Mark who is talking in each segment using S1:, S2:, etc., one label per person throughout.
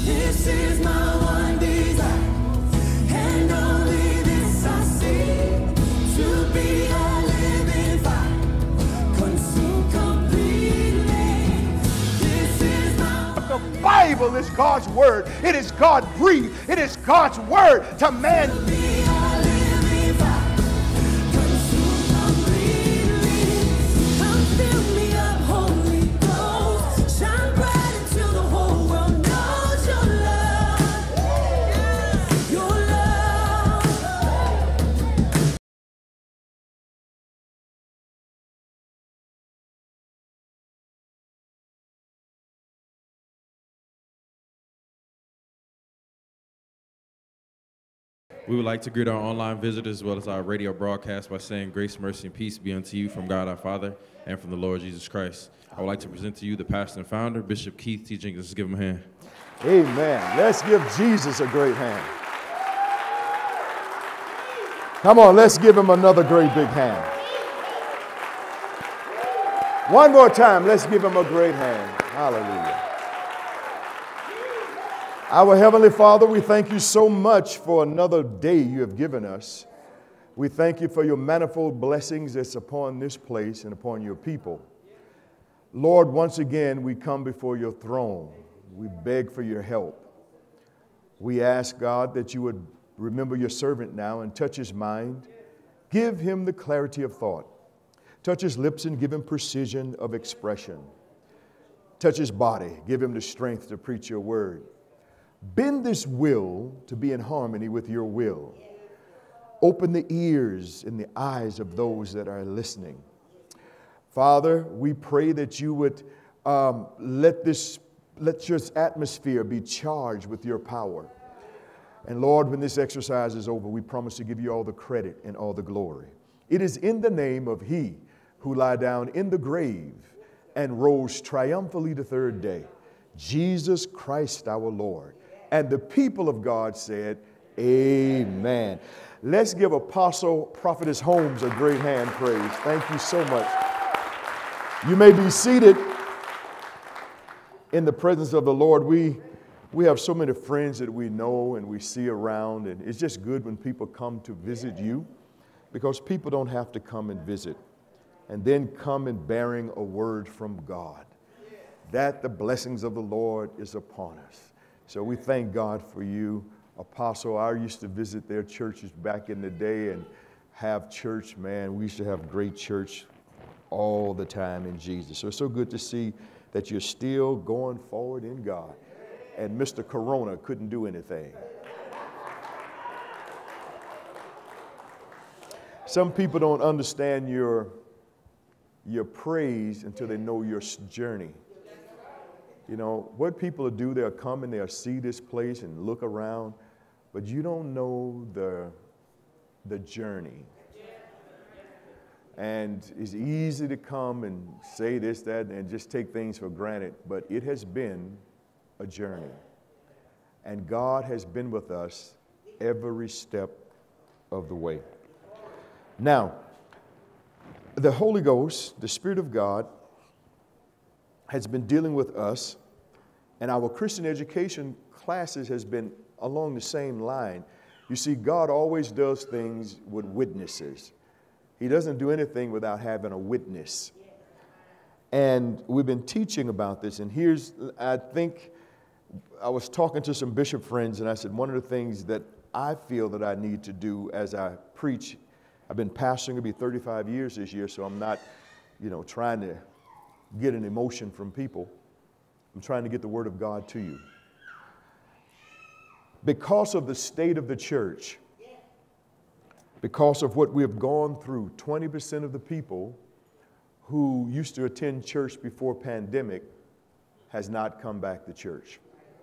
S1: This is my one desire, and only this I seek, to be a living fire, consumed completely. This is my
S2: The Bible is God's word. It is God breathed. It is God's word to man.
S1: be a living fire, consumed completely. Come fill me up, Holy Ghost, shine bright until the whole world knows your love, your love.
S3: We would like to greet our online visitors as well as our radio broadcast by saying grace, mercy, and peace be unto you from God our Father and from the Lord Jesus Christ. I would like to present to you the pastor and founder, Bishop Keith T. Jenkins. Let's give him a hand.
S2: Amen. Let's give Jesus a great hand. Come on, let's give him another great big hand. One more time, let's give him a great hand. Hallelujah. Our Heavenly Father, we thank you so much for another day you have given us. We thank you for your manifold blessings that's upon this place and upon your people. Lord, once again, we come before your throne. We beg for your help. We ask, God, that you would remember your servant now and touch his mind. Give him the clarity of thought. Touch his lips and give him precision of expression. Touch his body. Give him the strength to preach your word. Bend this will to be in harmony with your will. Open the ears and the eyes of those that are listening. Father, we pray that you would let your atmosphere be charged with your power. And Lord, when this exercise is over, we promise to give you all the credit and all the glory. It is in the name of He who lied down in the grave and rose triumphantly the third day, Jesus Christ our Lord. And the people of God said, amen. Let's give Apostle Prophetess Holmes a great hand praise. Thank you so much. You may be seated in the presence of the Lord. We have so many friends that we know and we see around, and it's just good when people come to visit you, because people don't have to come and visit and then come in bearing a word from God. That the blessings of the Lord is upon us. So we thank God for you. Apostle, I used to visit their churches back in the day and have church, man. We used to have great church all the time in Jesus. So it's so good to see that you're still going forward in God. And Mr. Corona couldn't do anything. Some people don't understand your praise until they know your journey. You know, what people do, they'll come and they'll see this place and look around, but you don't know the journey. And it's easy to come and say this, that, and just take things for granted, but it has been a journey. And God has been with us every step of the way. Now, the Holy Ghost, the Spirit of God, has been dealing with us, and our Christian education classes has been along the same line. You see, God always does things with witnesses. He doesn't do anything without having a witness. And we've been teaching about this, and I think I was talking to some bishop friends, and I said, one of the things that I feel that I need to do as I preach, I've been pastoring, it'll be 35 years this year, so I'm not, trying to get an emotion from people. I'm trying to get the Word of God to you. Because of the state of the church, because of what we have gone through, 20% of the people who used to attend church before pandemic has not come back to church.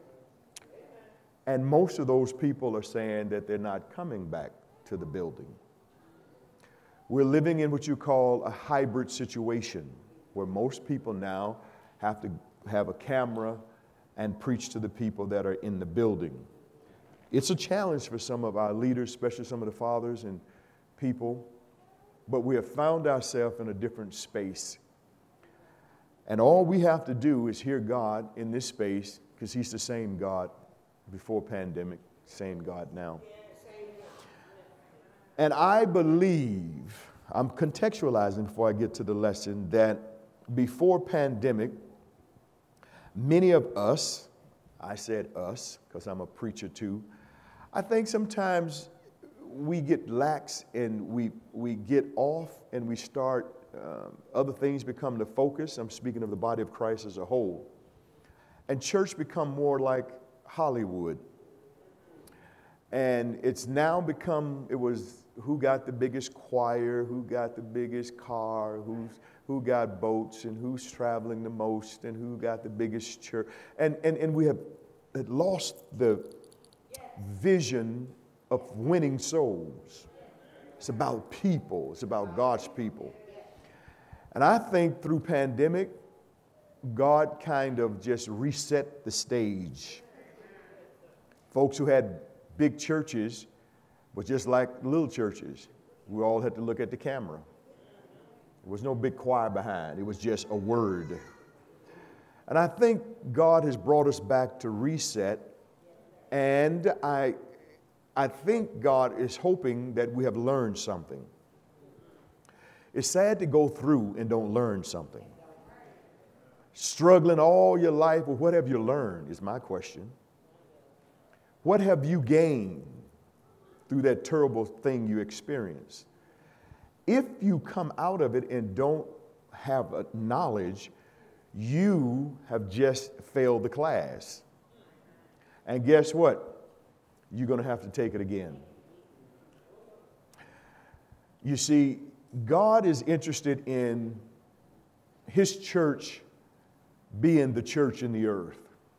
S2: And most of those people are saying that they're not coming back to the building. We're living in what you call a hybrid situation, where most people now have to have a camera and preach to the people that are in the building. It's a challenge for some of our leaders, especially some of the fathers and people, but we have found ourselves in a different space. And all we have to do is hear God in this space, because He's the same God before pandemic, same God now. And I believe, I'm contextualizing before I get to the lesson, that before pandemic, many of us, I said us because I'm a preacher too, I think sometimes we get lax and we get off and we start, other things become the focus. I'm speaking of the body of Christ as a whole. And church become more like Hollywood. And it's now become, it was who got the biggest choir, who got the biggest car, who got boats, and who's traveling the most, and who got the biggest church. And we have lost the vision of winning souls. It's about people. It's about God's people. And I think through pandemic, God kind of just reset the stage. Folks who had big churches was just like little churches. We all had to look at the camera. There was no big choir behind. It was just a word. And I think God has brought us back to reset. And I think God is hoping that we have learned something. It's sad to go through and don't learn something. Struggling all your life, well, what have you learned is my question. What have you gained through that terrible thing you experienced? If you come out of it and don't have a knowledge, you have just failed the class. And guess what? You're going to have to take it again. You see, God is interested in His church being the church in the earth.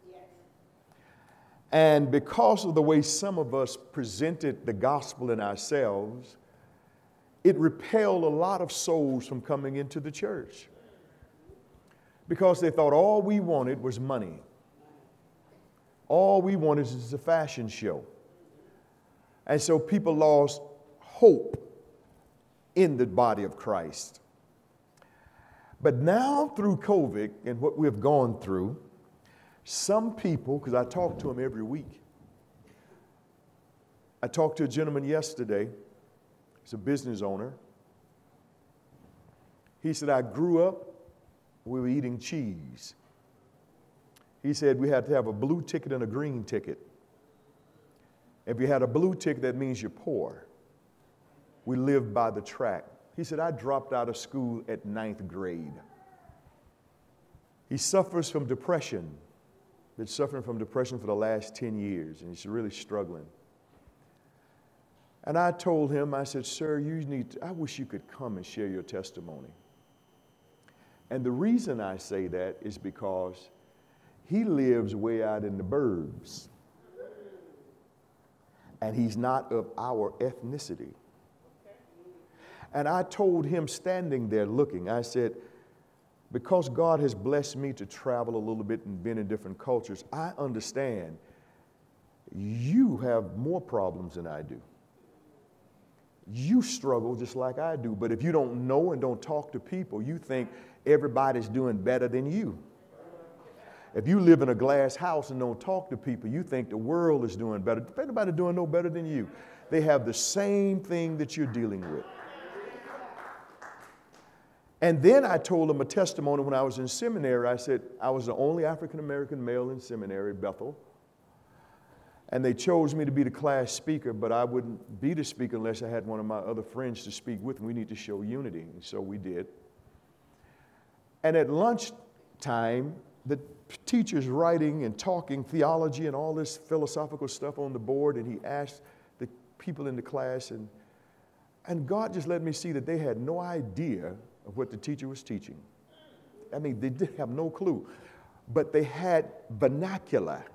S2: And because of the way some of us presented the gospel in ourselves, it repelled a lot of souls from coming into the church. Because they thought all we wanted was money. All we wanted is a fashion show. And so people lost hope in the body of Christ. But now through COVID and what we've gone through, some people, because I talk to them every week. I talked to a gentleman yesterday. He's a business owner. He said, I grew up, we were eating cheese. He said we had to have a blue ticket and a green ticket. If you had a blue ticket, that means you're poor. We lived by the track. He said, I dropped out of school at 9th grade. He suffers from depression. Been suffering from depression for the last 10 years, and he's really struggling. And I told him, I said, sir, I wish you could come and share your testimony. And the reason I say that is because he lives way out in the burbs. And he's not of our ethnicity. And I told him standing there looking, I said, because God has blessed me to travel a little bit and been in different cultures, I understand you have more problems than I do. You struggle just like I do, but if you don't know and don't talk to people, you think everybody's doing better than you. If you live in a glass house and don't talk to people, you think the world is doing better. Everybody doing no better than you. They have the same thing that you're dealing with. And then I told him a testimony when I was in seminary. I said, I was the only African-American male in seminary, Bethel. And they chose me to be the class speaker, but I wouldn't be the speaker unless I had one of my other friends to speak with. We need to show unity, and so we did. And at lunchtime, the teacher's writing and talking theology and all this philosophical stuff on the board, and he asked the people in the class, and God just let me see that they had no idea of what the teacher was teaching. I mean, they did have no clue. But they had vernacular.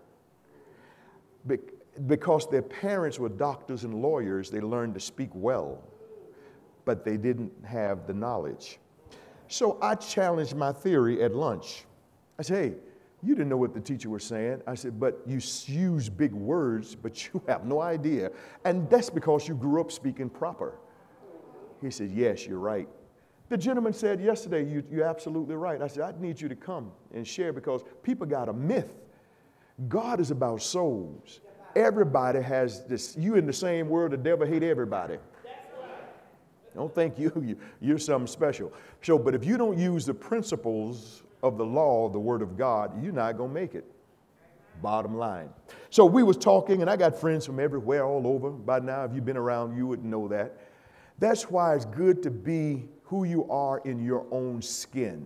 S2: Because their parents were doctors and lawyers, they learned to speak well. But they didn't have the knowledge. So I challenged my theory at lunch. I said, hey, you didn't know what the teacher was saying. I said, but you use big words, but you have no idea. And that's because you grew up speaking proper. He said, yes, you're right. The gentleman said yesterday, you're absolutely right. I said, I need you to come and share because people got a myth God is about souls. Everybody has this. You in the same world, the devil hate everybody. Don't think you're something special. So, but if you don't use the principles of the law, the word of God, you're not going to make it. Bottom line. So we was talking, and I got friends from everywhere, all over. By now, if you've been around, you would know that. That's why it's good to be who you are in your own skin.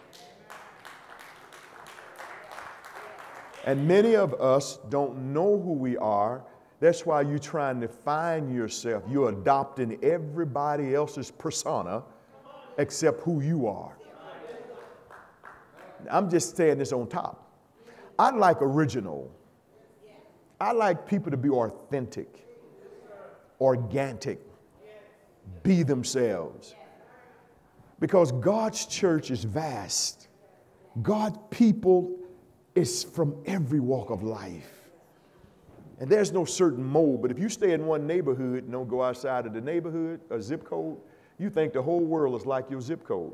S2: And many of us don't know who we are. That's why you're trying to find yourself. You're adopting everybody else's persona except who you are. I'm just saying this on top. I like original. I like people to be authentic, organic, be themselves. Because God's church is vast. God's people is from every walk of life. And there's no certain mold, but if you stay in one neighborhood and don't go outside of the neighborhood or zip code, you think the whole world is like your zip code.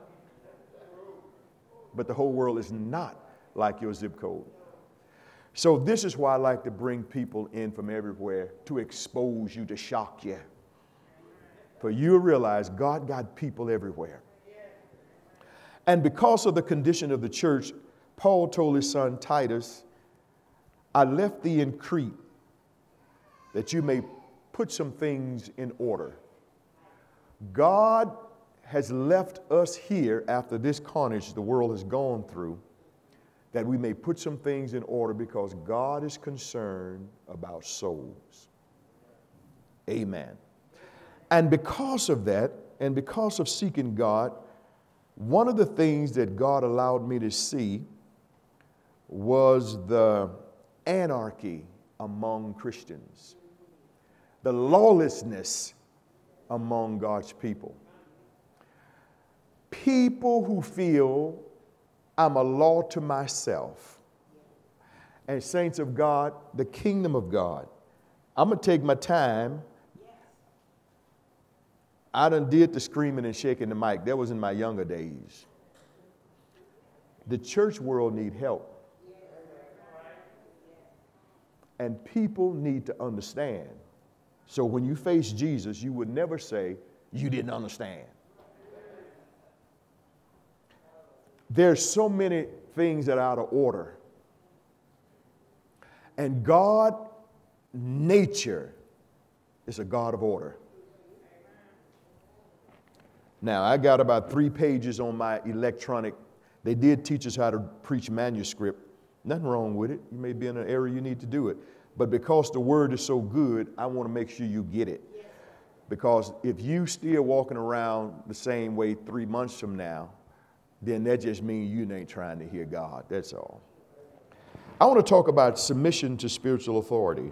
S2: But the whole world is not like your zip code. So this is why I like to bring people in from everywhere to expose you, to shock you. For you realize God got people everywhere. And because of the condition of the church, Paul told his son Titus, I left thee in Crete that you may put some things in order. God has left us here after this carnage the world has gone through, that we may put some things in order because God is concerned about souls. Amen. And because of that, and because of seeking God, one of the things that God allowed me to see was the anarchy among Christians, the lawlessness among God's people. People who feel I'm a law to myself. And saints of God, the kingdom of God, I'm going to take my time. I done did the screaming and shaking the mic. That was in my younger days. The church world need help. And people need to understand. So when you face Jesus, you would never say, you didn't understand. There's so many things that are out of order. And God, nature, is a God of order. Now, I got about 3 pages on my electronic. They did teach us how to preach manuscript. Nothing wrong with it. You may be in an area you need to do it. But because the word is so good, I want to make sure you get it. Because if you still walking around the same way 3 months from now, then that just means you ain't trying to hear God. That's all. I want to talk about submission to spiritual authority.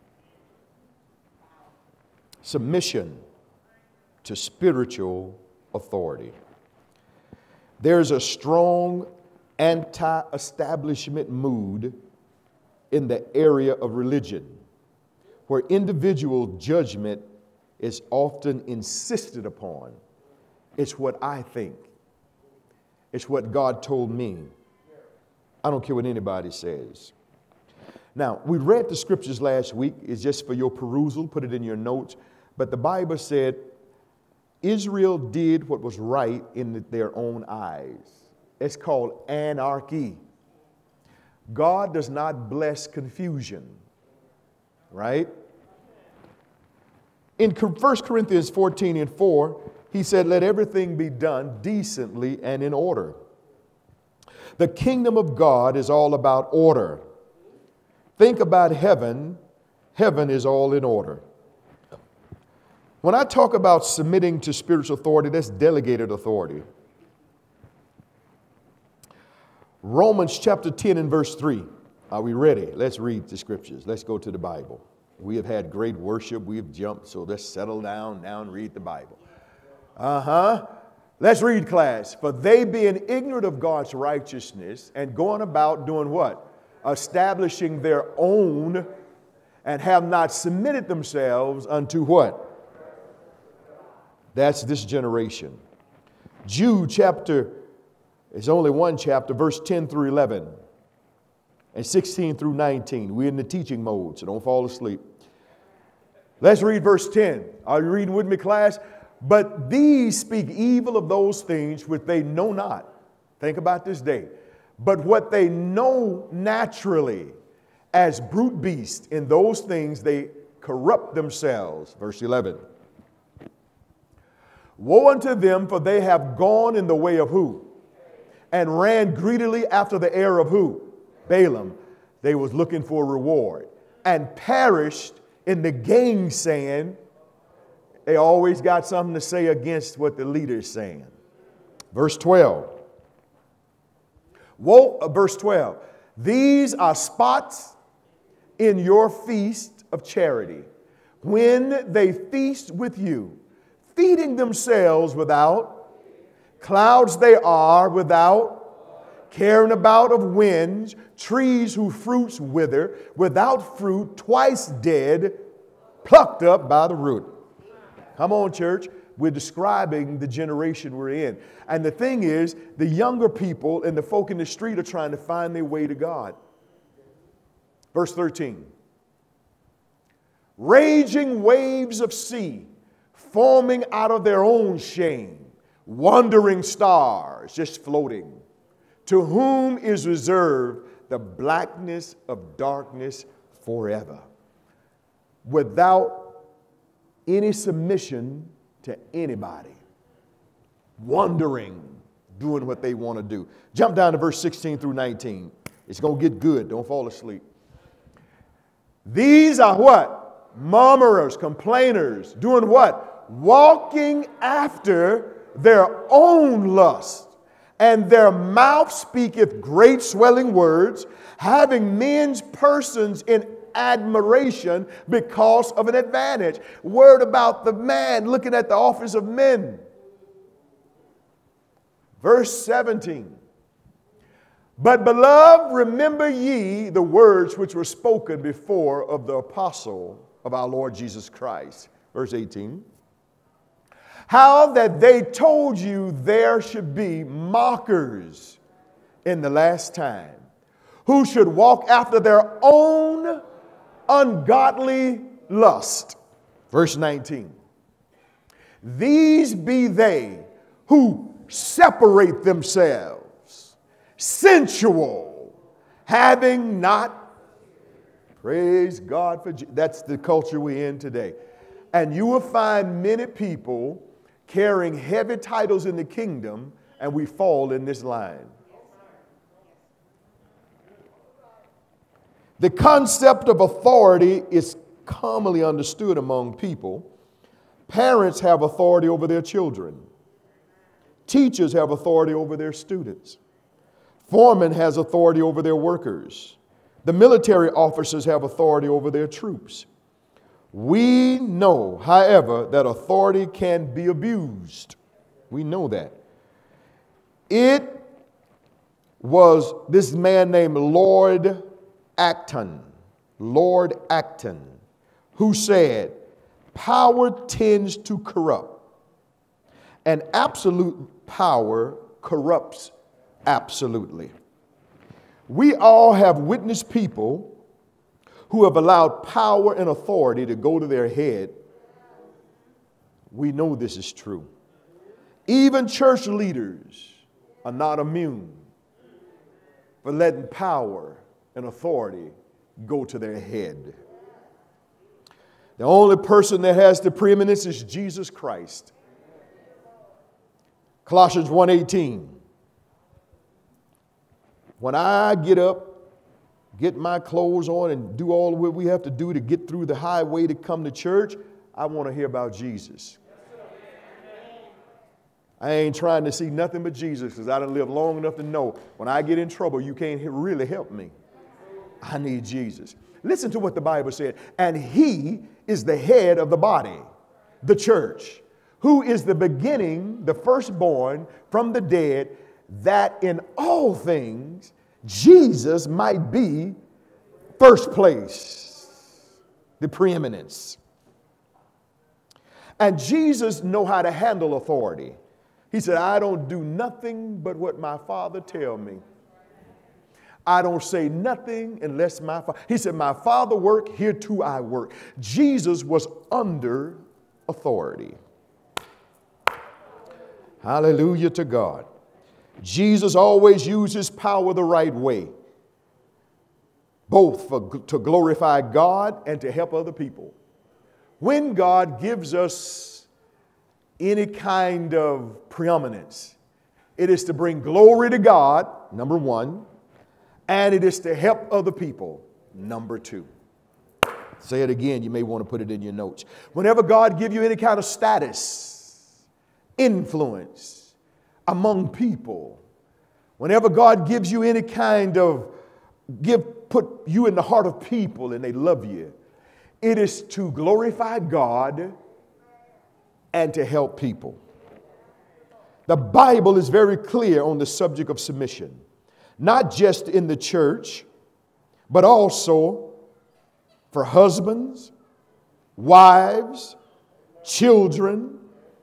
S2: Submission to spiritual authority. There's a strong anti-establishment mood in the area of religion, where individual judgment is often insisted upon. It's what I think. It's what God told me. I don't care what anybody says. Now, we read the scriptures last week. It's just for your perusal. Put it in your notes. But the Bible said Israel did what was right in their own eyes. It's called anarchy. God does not bless confusion, right? In 1 Corinthians 14:4, he said, let everything be done decently and in order. The kingdom of God is all about order. Think about heaven. Heaven is all in order. When I talk about submitting to spiritual authority, that's delegated authority. Romans chapter 10 and verse 3. Are we ready? Let's read the scriptures. Let's go to the Bible. We have had great worship. We've jumped, so let's settle down now and read the Bible. Let's read, class. For they being ignorant of God's righteousness and going about doing what? Establishing their own, and have not submitted themselves unto what? That's this generation. Jude chapter, it's only one chapter, verse 10 through 11. and 16 through 19. We're in the teaching mode, so don't fall asleep. Let's read verse 10. Are you reading with me, class? But these speak evil of those things which they know not. Think about this day. But what they know naturally as brute beasts, in those things they corrupt themselves. Verse 11. Woe unto them, for they have gone in the way of who? And ran greedily after the heir of who? Balaam. They was looking for a reward. And perished in the gainsaying. They always got something to say against what the leader is saying. Verse 12. Verse 12. These are spots in your feast of charity, when they feast with you, feeding themselves without clouds they are, without caring about of winds, trees whose fruits wither, without fruit, twice dead, plucked up by the root. Come on, church. We're describing the generation we're in. And the thing is, the younger people and the folk in the street are trying to find their way to God. Verse 13. Raging waves of sea, forming out of their own shame, wandering stars just floating, to whom is reserved the blackness of darkness forever, without any submission to anybody, wandering, doing what they want to do. Jump down to verse 16 through 19. It's going to get good. Don't fall asleep. These are what? Murmurers, complainers, doing what? Walking after their own lust, and their mouth speaketh great swelling words, having men's persons in admiration because of an advantage. Word about the man looking at the office of men. Verse 17. But beloved, remember ye the words which were spoken before of the apostle of our Lord Jesus Christ. Verse 18. How that they told you there should be mockers in the last time, who should walk after their own ungodly lust. Verse 19. These be they who separate themselves, sensual, having not, praise God for, that's the culture we're in today. And you will find many people carrying heavy titles in the kingdom, and we fall in this line. The concept of authority is commonly understood among people. Parents have authority over their children. Teachers have authority over their students. Foreman has authority over their workers. The military officers have authority over their troops. We know, however, that authority can be abused. We know that. It was this man named Lord Acton, who said, power tends to corrupt, and absolute power corrupts absolutely. We all have witnessed people who have allowed power and authority to go to their head. We know this is true. Even church leaders are not immune for letting power and authority go to their head. The only person that has the preeminence is Jesus Christ. Colossians 1:18. When I get up, get my clothes on, and do all what we have to do to get through the highway to come to church, I want to hear about Jesus. I ain't trying to see nothing but Jesus, because I done lived long enough to know when I get in trouble, you can't really help me. I need Jesus. Listen to what the Bible said. And he is the head of the body, the church, who is the beginning, the firstborn from the dead, that in all things Jesus might be first place, the preeminence. And Jesus know how to handle authority. He said, I don't do nothing but what my Father tell me. I don't say nothing unless my Father. He said, my Father work, here too I work. Jesus was under authority. Hallelujah to God. Jesus always used his power the right way, both to glorify God and to help other people. When God gives us any kind of preeminence, it is to bring glory to God, number one, and it is to help other people, number two. Say it again, you may want to put it in your notes. Whenever God gives you any kind of status, influence among people, whenever God gives you any kind of put you in the heart of people and they love you, it is to glorify God and to help people. The Bible is very clear on the subject of submission, not just in the church, but also for husbands, wives, children,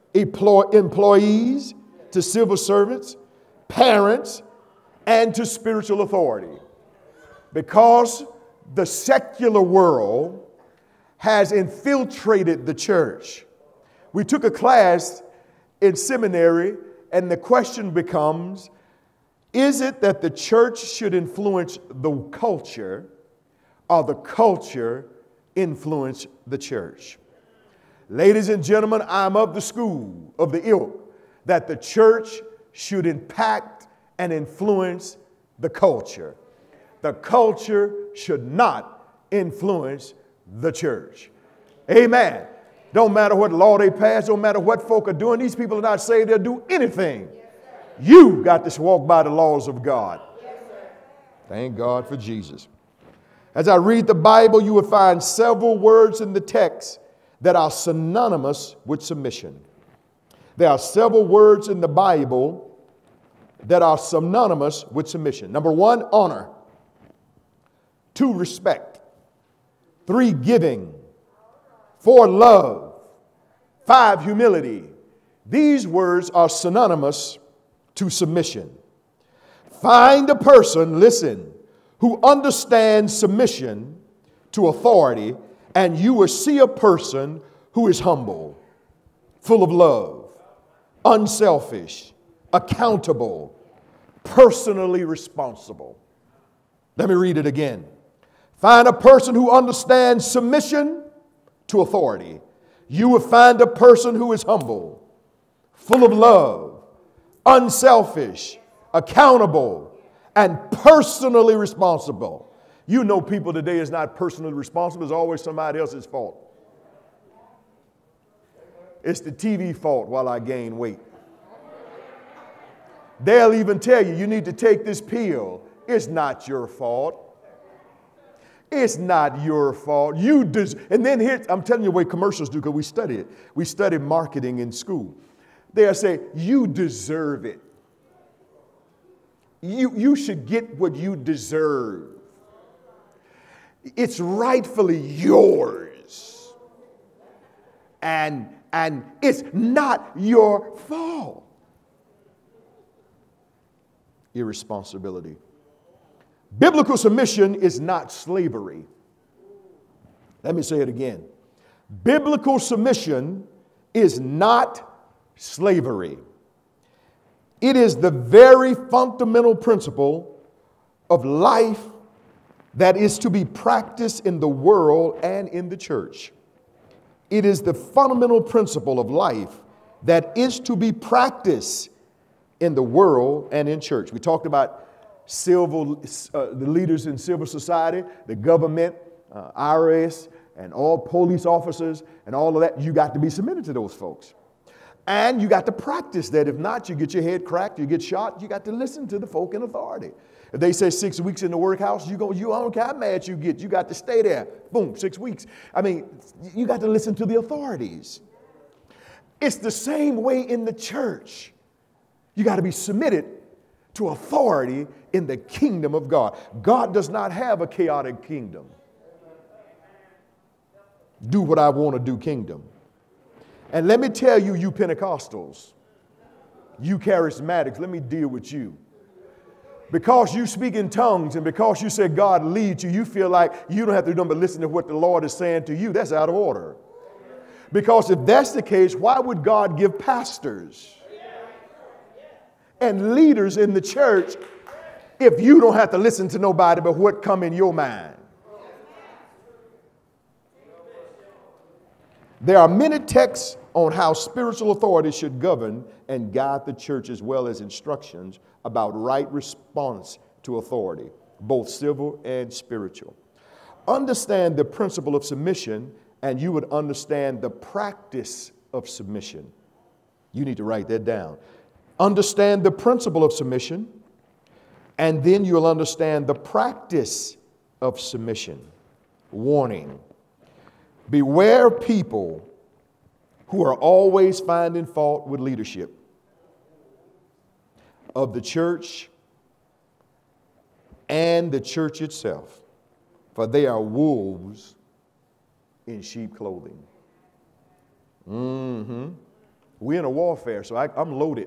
S2: employees, to civil servants, parents, and to spiritual authority. Because the secular world has infiltrated the church. We took a class in seminary, and the question becomes, is it that the church should influence the culture, or the culture influence the church? Ladies and gentlemen, I'm of the school, of the ilk, that the church should impact and influence the culture. The culture should not influence the church. Amen. Don't matter what law they pass, don't matter what folk are doing. These people are not saying they'll do anything. You got to walk by the laws of God. Thank God for Jesus. As I read the Bible, you will find several words in the text that are synonymous with submission. There are several words in the Bible that are synonymous with submission. Number one, honor. Two, respect. Three, giving. Four, love. Five, humility. These words are synonymous to submission. Find a person, listen, who understands submission to authority, and you will see a person who is humble, full of love, unselfish, accountable, personally responsible. Let me read it again. Find a person who understands submission to authority. You will find a person who is humble, full of love, unselfish, accountable, and personally responsible. You know, people today is not personally responsible. It's always somebody else's fault. It's the TV fault while I gain weight. They'll even tell you, you need to take this pill. It's not your fault. It's not your fault. And then here, I'm telling you the way commercials do, because we study it. We study marketing in school. They'll say, you deserve it. You should get what you deserve. It's rightfully yours. And it's not your fault. Irresponsibility. Biblical submission is not slavery. Let me say it again. Biblical submission is not slavery. It is the very fundamental principle of life that is to be practiced in the world and in the church. It is the fundamental principle of life that is to be practiced in the world and in church. We talked about the leaders in civil society, the government, IRS, and all police officers, and all of that. You got to be submitted to those folks. And you got to practice that. If not, you get your head cracked, you get shot. You got to listen to the folk in authority. If they say 6 weeks in the workhouse, you don't care how mad you get. You got to stay there. Boom, 6 weeks. I mean, you got to listen to the authorities. It's the same way in the church. You got to be submitted to authority in the kingdom of God. God does not have a chaotic kingdom. Do what I want to do kingdom. And let me tell you, you Pentecostals, you charismatics, let me deal with you. Because you speak in tongues and because you say God leads you, you feel like you don't have to do nothing but listen to what the Lord is saying to you. That's out of order. Because if that's the case, why would God give pastors and leaders in the church if you don't have to listen to nobody but what come in your mind? There are many texts on how spiritual authority should govern and guide the church, as well as instructions about right response to authority, both civil and spiritual. Understand the principle of submission, and you would understand the practice of submission. You need to write that down. Understand the principle of submission, and then you'll understand the practice of submission. Warning: beware people who are always finding fault with leadership of the church and the church itself, for they are wolves in sheep clothing. We're in a warfare, so I'm loaded.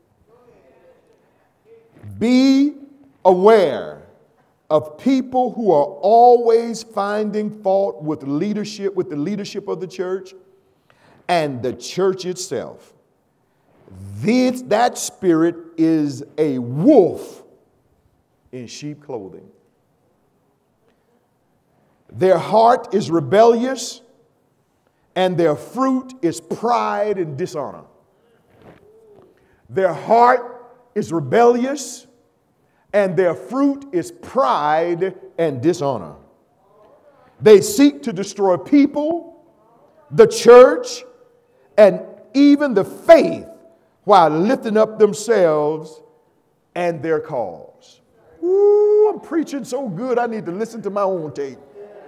S2: Be aware of people who are always finding fault with the leadership of the church and the church itself. That spirit is a wolf in sheep clothing. Their heart is rebellious, and their fruit is pride and dishonor. Their heart is rebellious, and their fruit is pride and dishonor. They seek to destroy people, the church, and even the faith, while lifting up themselves and their cause. Ooh, I'm preaching so good, I need to listen to my own tape.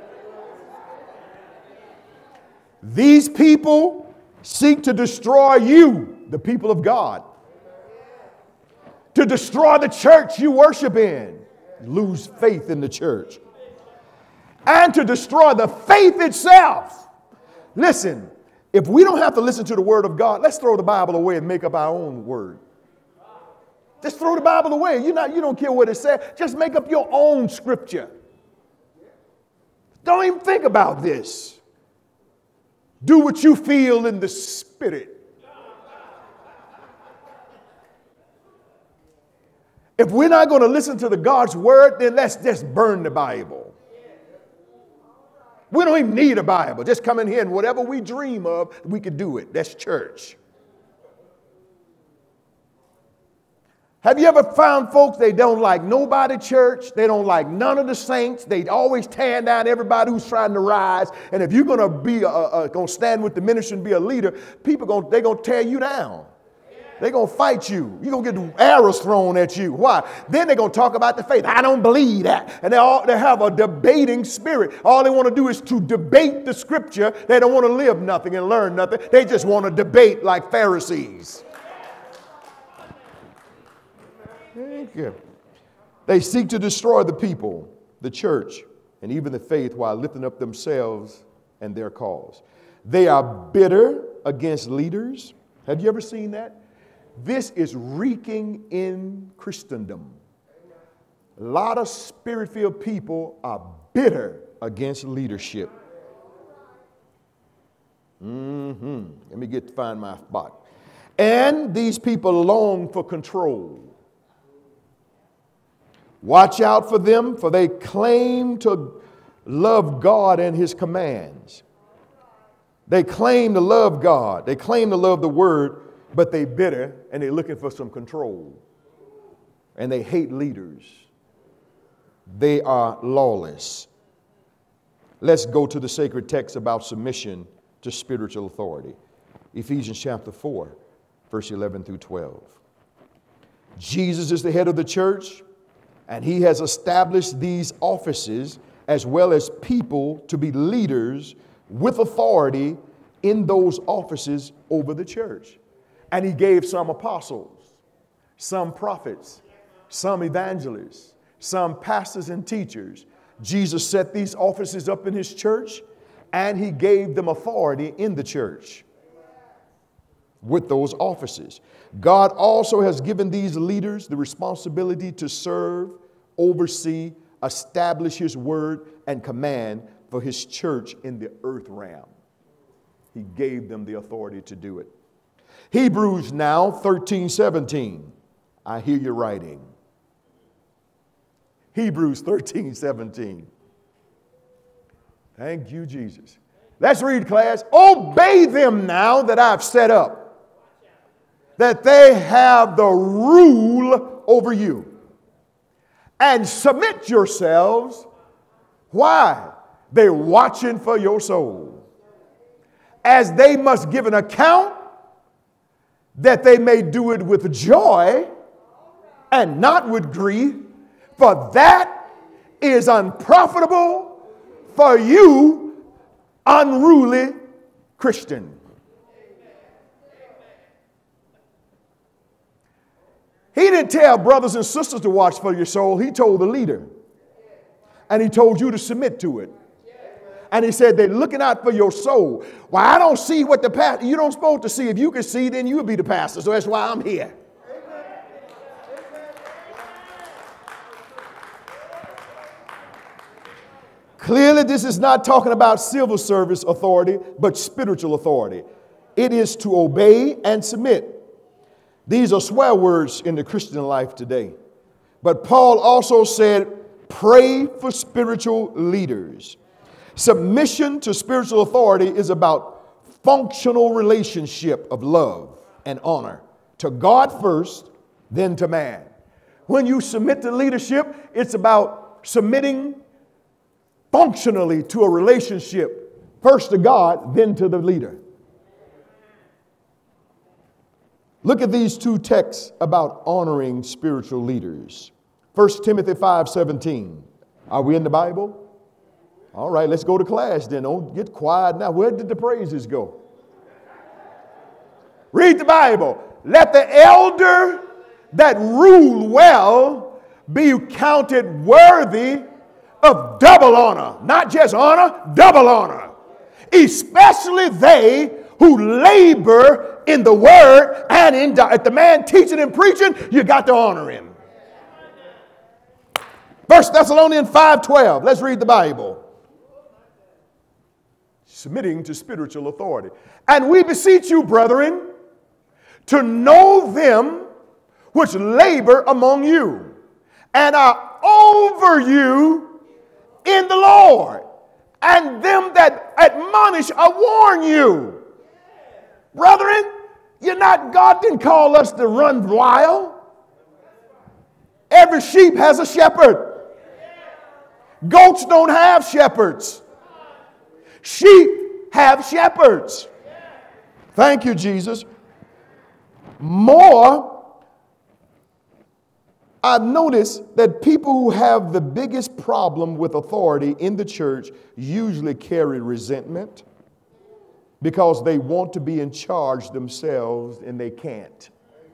S2: These people seek to destroy you, the people of God, to destroy the church you worship in, lose faith in the church, and to destroy the faith itself. Listen, if we don't have to listen to the word of God, let's throw the Bible away and make up our own word. Just throw the Bible away. You don't care what it says. Just make up your own scripture. Don't even think about this. Do what you feel in the spirit. If we're not going to listen to the God's word, then let's just burn the Bible. We don't even need a Bible. Just come in here and whatever we dream of, we can do it. That's church. Have you ever found folks, they don't like nobody church, they don't like none of the saints, they always tear down everybody who's trying to rise, and if you're going to be going to stand with the ministry and be a leader, people they're going to tear you down. They're going to fight you. You're going to get arrows thrown at you. Why? Then they're going to talk about the faith. I don't believe that. And they have a debating spirit. All they want to do is to debate the scripture. They don't want to live nothing and learn nothing. They just want to debate like Pharisees. Thank you. They seek to destroy the people, the church, and even the faith while lifting up themselves and their cause. They are bitter against leaders. Have you ever seen that? This is reeking in Christendom. A lot of spirit-filled people are bitter against leadership. Let me find my spot. And these people long for control. Watch out for them, for they claim to love God and his commands. They claim to love God. They claim to love the word, but they bitter and they're looking for some control. And they hate leaders. They are lawless. Let's go to the sacred text about submission to spiritual authority. Ephesians chapter 4, verse 11 through 12. Jesus is the head of the church, and he has established these offices as well as people to be leaders with authority in those offices over the church. And he gave some apostles, some prophets, some evangelists, some pastors and teachers. Jesus set these offices up in his church, and he gave them authority in the church. with those offices. God also has given these leaders the responsibility to serve, oversee, establish his word and command for his church in the earth realm. He gave them the authority to do it. Hebrews now 13:17. I hear you writing. Hebrews 13:17. Thank you, Jesus. Let's read, class. Obey them now that I've set up, that they have the rule over you. And submit yourselves. Why? They're watching for your soul. As they must give an account, that they may do it with joy and not with grief, for that is unprofitable for you, unruly Christian. He didn't tell brothers and sisters to watch for your soul. He told the leader. And he told you to submit to it. And he said they're looking out for your soul. Well, I don't see what the pastor, you don't supposed to see. If you could see, then you would be the pastor. So that's why I'm here. Clearly, this is not talking about civil service authority, but spiritual authority. It is to obey and submit. These are swear words in the Christian life today. But Paul also said, pray for spiritual leaders. Submission to spiritual authority is about functional relationship of love and honor to God first, then to man. When you submit to leadership, it's about submitting functionally to a relationship, first to God, then to the leader. Look at these two texts about honoring spiritual leaders. 1 Timothy 5:17. Are we in the Bible? All right, let's go to class then. Don't get quiet now. Where did the praises go? Read the Bible. Let the elder that rule well be counted worthy of double honor. Not just honor, double honor. Especially they who labor in the word and in if the man teaching and preaching, you got to honor him. 1 Thessalonians 5:12. Let's read the Bible. Submitting to spiritual authority. And we beseech you, brethren, to know them which labor among you and are over you in the Lord, and them that admonish or warn you. Brethren, God didn't call us to run wild. Every sheep has a shepherd. Goats don't have shepherds. Sheep have shepherds. Thank you, Jesus. I've noticed that people who have the biggest problem with authority in the church usually carry resentment because they want to be in charge themselves and they can't.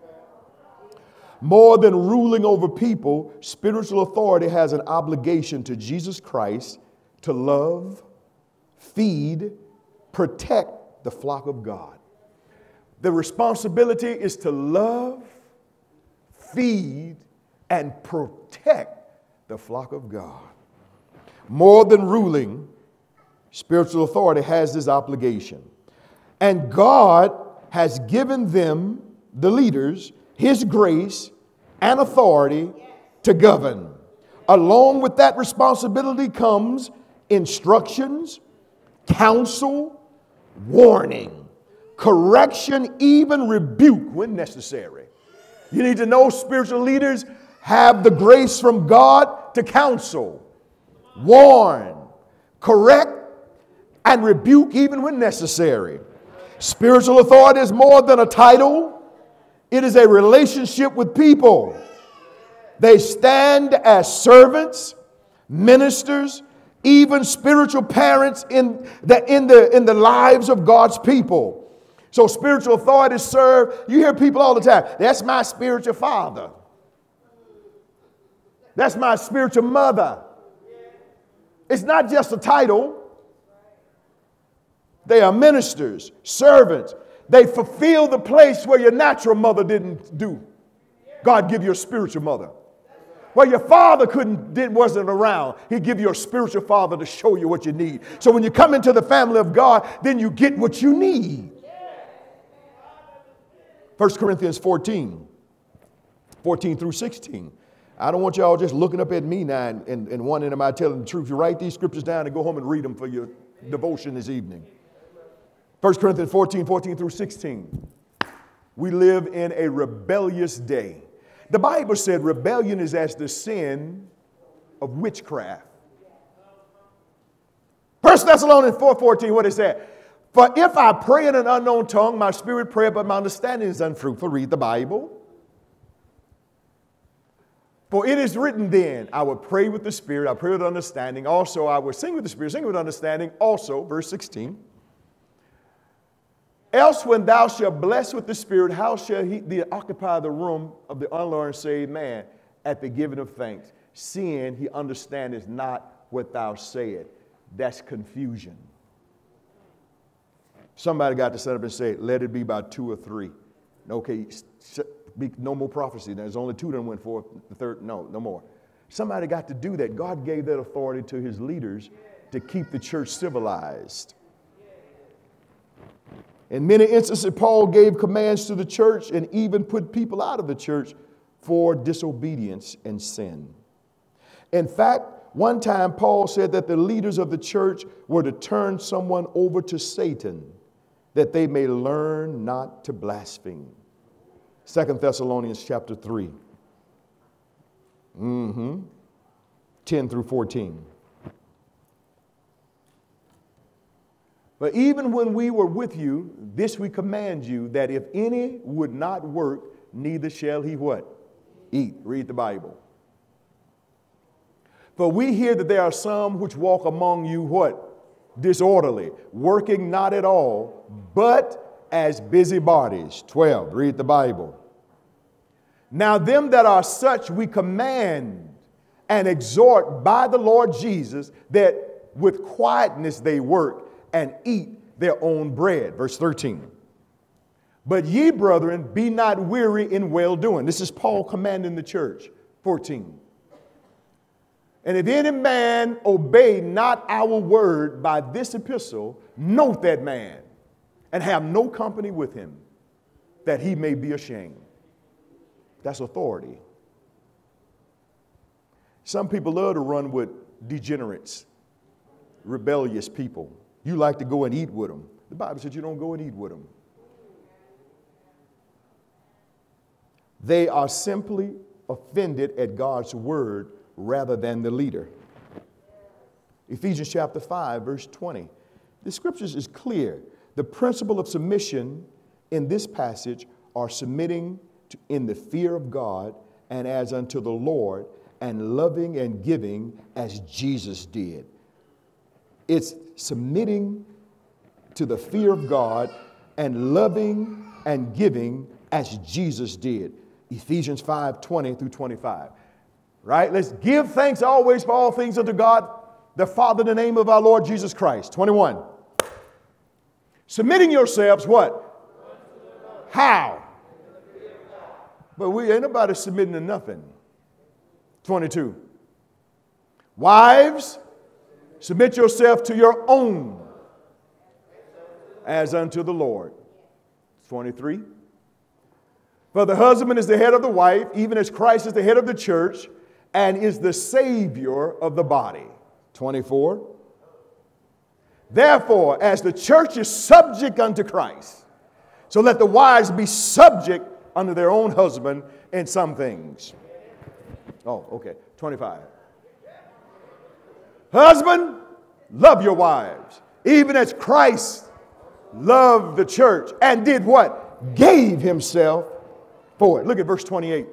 S2: More than ruling over people, spiritual authority has an obligation to Jesus Christ to love, feed, protect the flock of God. The responsibility is to love, feed, and protect the flock of God. More than ruling, spiritual authority has this obligation. And God has given them, the leaders, His grace and authority to govern. Along with that responsibility comes instructions, counsel, warning, correction, even rebuke when necessary. You need to know spiritual leaders have the grace from God to counsel, warn, correct, and rebuke even when necessary. Spiritual authority is more than a title. It is a relationship with people. They stand as servants, ministers, even spiritual parents in the lives of God's people. So spiritual authority serve. You hear people all the time. That's my spiritual father. That's my spiritual mother. It's not just a title. They are ministers, servants. They fulfill the place where your natural mother didn't do. God give you a spiritual mother. Where your father wasn't around, he'd give you a spiritual father to show you what you need. So when you come into the family of God, then you get what you need. 1 Corinthians 14 through 16. I don't want y'all just looking up at me now and wondering, am I telling the truth? You write these scriptures down and go home and read them for your devotion this evening. 1 Corinthians 14 through 16. We live in a rebellious day. The Bible said rebellion is as the sin of witchcraft. 1 Thessalonians 4:14, what it said? For if I pray in an unknown tongue, my spirit pray, but my understanding is unfruitful. Read the Bible. For it is written then, I will pray with the Spirit, I pray with understanding. Also, I will sing with the Spirit, sing with understanding. Also, verse 16. Else when thou shalt bless with the Spirit, how shall he occupy the room of the unlearned saved man at the giving of thanks, seeing he understandeth not what thou sayest? That's confusion. Somebody got to set up and say, let it be by 2 or 3. Okay, no more prophecy. There's only 2 that went forth. The third, no more. Somebody got to do that. God gave that authority to his leaders to keep the church civilized. In many instances, Paul gave commands to the church and even put people out of the church for disobedience and sin. In fact, one time Paul said that the leaders of the church were to turn someone over to Satan, that they may learn not to blaspheme. 2 Thessalonians chapter 3, 10 through 14. But even when we were with you, this we command you, that if any would not work, neither shall he what? Eat. Read the Bible. For we hear that there are some which walk among you what? Disorderly, working not at all, but as busybodies. 12. Read the Bible. Now them that are such we command and exhort by the Lord Jesus, that with quietness they work and eat their own bread. Verse 13. But ye, brethren, be not weary in well-doing. This is Paul commanding the church. 14. And if any man obey not our word by this epistle, note that man, and have no company with him, that he may be ashamed. That's authority. Some people love to run with degenerates, rebellious people. You like to go and eat with them. The Bible says you don't go and eat with them. They are simply offended at God's word rather than the leader. Ephesians chapter 5, verse 20. The scriptures is clear. The principle of submission in this passage are submitting in the fear of God and as unto the Lord, and loving and giving as Jesus did. It's submitting to the fear of God and loving and giving as Jesus did. Ephesians 5:20 through 25. Right? Let's give thanks always for all things unto God, the Father, in the name of our Lord Jesus Christ. 21. Submitting yourselves, what? How? But we ain't nobody submitting to nothing. 22. Wives, submit yourself to your own as unto the Lord. 23. For the husband is the head of the wife, even as Christ is the head of the church, and is the Savior of the body. 24. Therefore, as the church is subject unto Christ, so let the wives be subject unto their own husband in some things. Oh, okay. 25. Husband, love your wives, even as Christ loved the church and did what? Gave himself for it. Look at verse 28.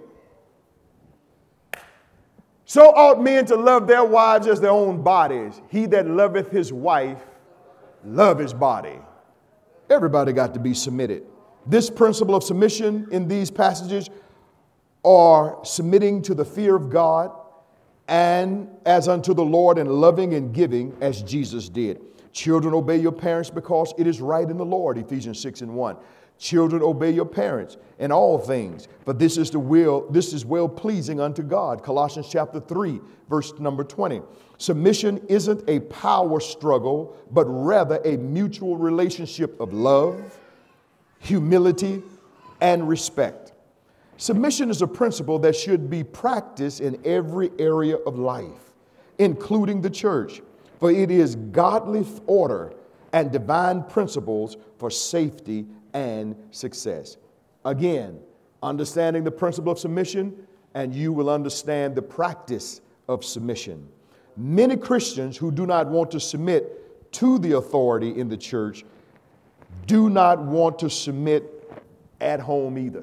S2: So ought men to love their wives as their own bodies. He that loveth his wife, love his body. Everybody got to be submitted. This principle of submission in these passages are submitting to the fear of God and as unto the Lord, and loving and giving as Jesus did. Children, obey your parents because it is right in the Lord, Ephesians 6:1. Children, obey your parents in all things, for this is well pleasing unto God. Colossians chapter 3, verse number 20. Submission isn't a power struggle, but rather a mutual relationship of love, humility, and respect. Submission is a principle that should be practiced in every area of life, including the church, for it is godly order and divine principles for safety and success. Again, understanding the principle of submission, and you will understand the practice of submission. Many Christians who do not want to submit to the authority in the church do not want to submit at home either.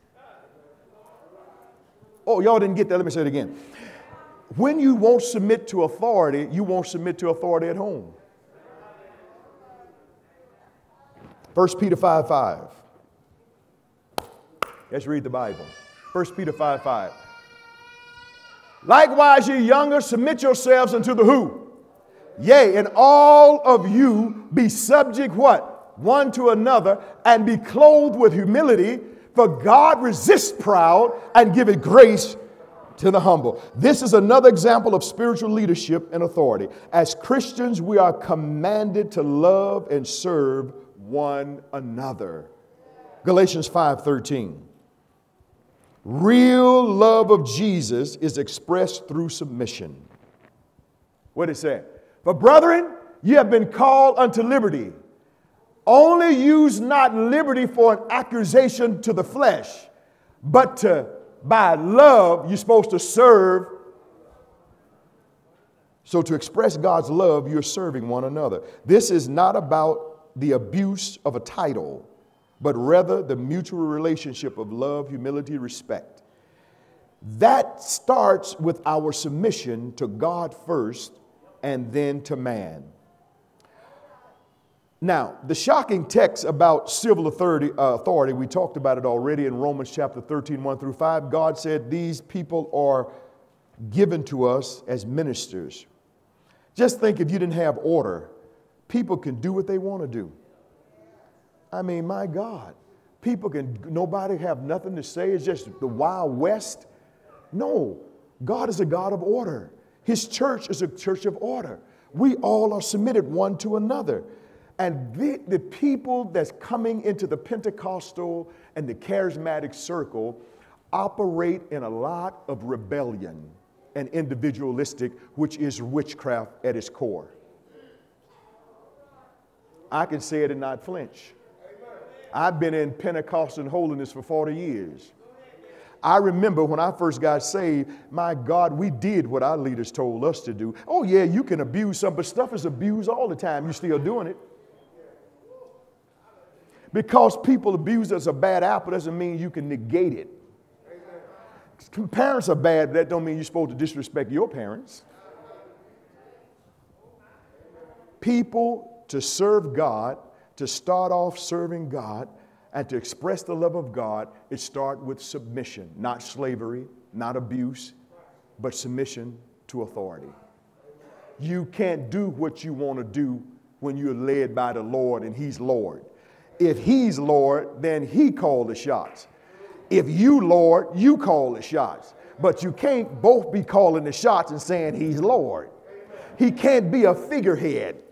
S2: Oh, y'all didn't get that. Let me say it again. When you won't submit to authority, you won't submit to authority at home. 1 Peter 5:5. Let's read the Bible. 1 Peter 5:5. Likewise, ye younger, submit yourselves unto the who? Yea, and all of you be subject what? One to another, and be clothed with humility, for God resists proud and giveth grace to the humble. This is another example of spiritual leadership and authority. As Christians, we are commanded to love and serve one another. Galatians 5:13. Real love of Jesus is expressed through submission. What did it say? For brethren, ye have been called unto liberty. Only use not liberty for an accusation to the flesh, but by love you're supposed to serve. So to express God's love, you're serving one another. This is not about the abuse of a title, but rather the mutual relationship of love, humility, respect. That starts with our submission to God first and then to man. Now, the shocking text about civil authority, we talked about it already in Romans chapter 13, 1 through 5. God said these people are given to us as ministers. Just think if you didn't have order, people can do what they want to do. I mean, my God, nobody have nothing to say. It's just the Wild West. No, God is a God of order. His church is a church of order. We all are submitted one to another. And the people that's coming into the Pentecostal and the charismatic circle operate in a lot of rebellion and individualistic, which is witchcraft at its core. I can say it and not flinch. I've been in Pentecostal holiness for 40 years. I remember when I first got saved, my God, we did what our leaders told us to do. Oh yeah, you can abuse some, but stuff is abused all the time. You're still doing it. Because people abuse as a bad apple doesn't mean you can negate it. Parents are bad, but that don't mean you're supposed to disrespect your parents. People to serve God, to start off serving God, and to express the love of God, it starts with submission, not slavery, not abuse, but submission to authority. You can't do what you want to do when you're led by the Lord and He's Lord. If He's Lord, then He called the shots. If you Lord, you call the shots. But you can't both be calling the shots and saying He's Lord. He can't be a figurehead.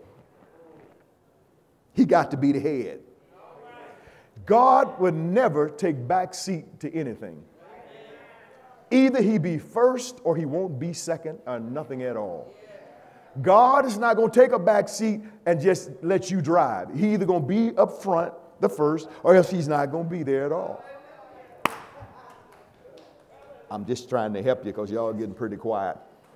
S2: He got to be the head. God would never take back seat to anything. Either He be first or He won't be second or nothing at all. God is not going to take a back seat and just let you drive. He either going to be up front, the first, or else He's not going to be there at all. I'm just trying to help you because y'all are getting pretty quiet.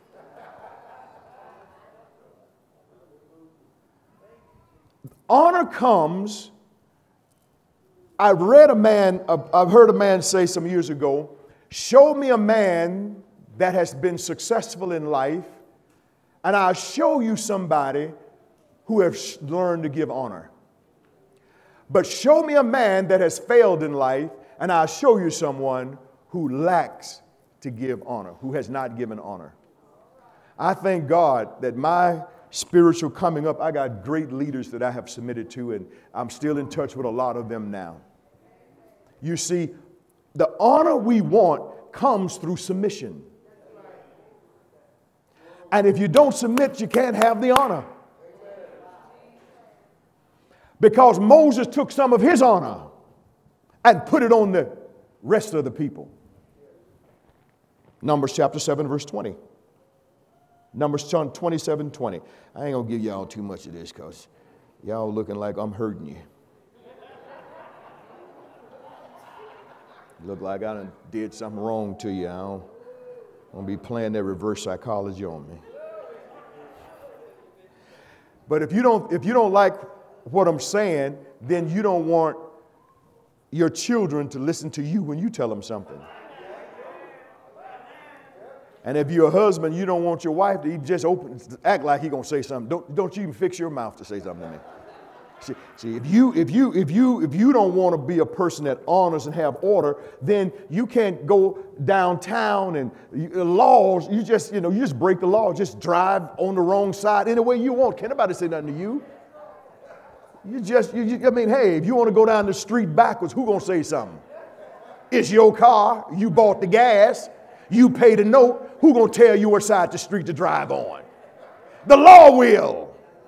S2: Honor comes. I've heard a man say some years ago, show me a man that has been successful in life, and I'll show you somebody who has learned to give honor. But show me a man that has failed in life, and I'll show you someone who lacks to give honor, who has not given honor. I thank God that my spiritual coming up, I got great leaders that I have submitted to, and I'm still in touch with a lot of them now. You see, the honor we want comes through submission. And if you don't submit, you can't have the honor. Because Moses took some of his honor and put it on the rest of the people. Numbers chapter 7, verse 20. Numbers 27, 20. I ain't going to give y'all too much of this because y'all looking like I'm hurting you. Look like I done did something wrong to you. I don't want to be playing that reverse psychology on me. But if you don't like what I'm saying, then you don't want your children to listen to you when you tell them something. And if you're a husband, you don't want your wife to just act like he's going to say something. Don't you even fix your mouth to say something to me. See, if you don't want to be a person that honors and have order, then you can't go downtown and laws. You just break the law. Just drive on the wrong side any way you want. Can't nobody say nothing to you. Hey, if you want to go down the street backwards, who gonna say something? It's your car. You bought the gas. You paid a note. Who gonna tell you what side of the street to drive on? The law will.